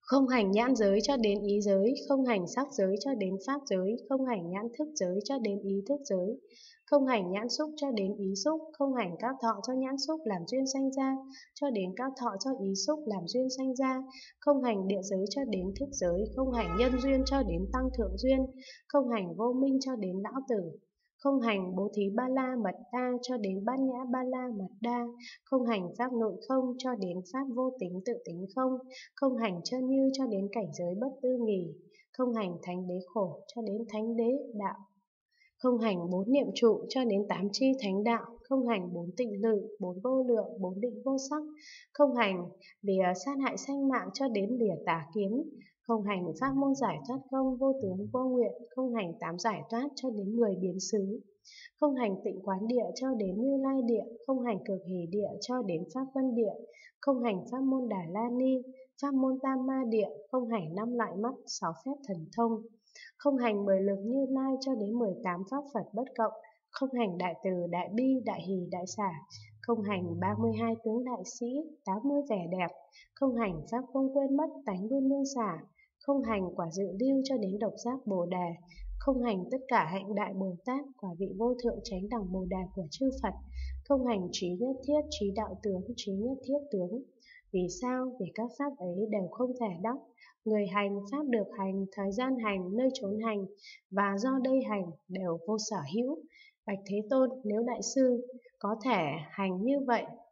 Không hành nhãn giới cho đến ý giới, không hành sắc giới cho đến pháp giới, không hành nhãn thức giới cho đến ý thức giới, không hành nhãn xúc cho đến ý xúc, không hành các thọ cho nhãn xúc làm duyên sanh ra, cho đến các thọ cho ý xúc làm duyên sanh ra, không hành địa giới cho đến thức giới, không hành nhân duyên cho đến tăng thượng duyên, không hành vô minh cho đến lão tử, không hành bố thí ba la mật đa cho đến bát nhã ba la mật đa, không hành pháp nội không cho đến pháp vô tính tự tính không, không hành chân như cho đến cảnh giới bất tư nghì, không hành thánh đế khổ cho đến thánh đế đạo, không hành bốn niệm trụ cho đến tám chi thánh đạo, không hành bốn tịnh lự, bốn vô lượng, bốn định vô sắc, không hành lìa sát hại sanh mạng cho đến lìa tà kiến, không hành pháp môn giải thoát không vô tướng vô nguyện, không hành tám giải thoát cho đến 10 biến xứ, không hành tịnh quán địa cho đến Như Lai địa, không hành cực hỷ địa cho đến Pháp Vân địa, không hành pháp môn Đà La Ni, pháp môn Tam Ma địa, không hành 5 loại mắt, 6 phép thần thông, không hành 10 lực Như Lai cho đến 18 pháp Phật bất cộng, không hành đại từ, đại bi, đại hỷ, đại xả, không hành 32 tướng đại sĩ, 80 vẻ đẹp, không hành pháp không quên mất, tánh luôn luôn xả, không hành quả dự lưu cho đến độc giác Bồ Đề, không hành tất cả hạnh đại Bồ Tát, quả vị vô thượng chánh đẳng Bồ Đề của chư Phật, không hành trí nhất thiết, trí đạo tướng, trí nhất thiết tướng. Vì sao? Vì các pháp ấy đều không thể đắc. Người hành, pháp được hành, thời gian hành, nơi chốn hành, và do đây hành đều vô sở hữu. Bạch Thế Tôn, nếu Đại sư có thể hành như vậy,